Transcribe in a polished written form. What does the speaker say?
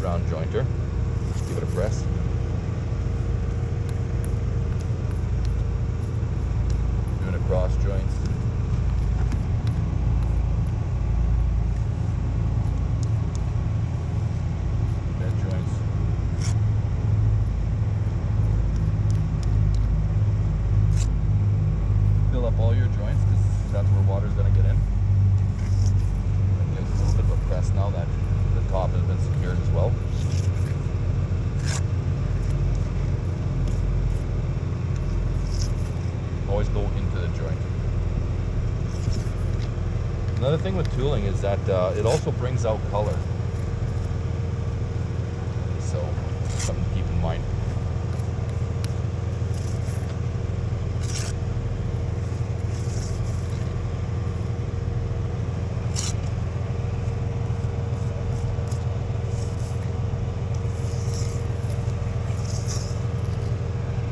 round jointer. Give it a press. Doing a cross joints. Bed joints. Fill up all your joints because that's where water's going to get in. And give a little bit of a press now that the top has been secured as well. Always go into the joint. Another thing with tooling is that it also brings out color.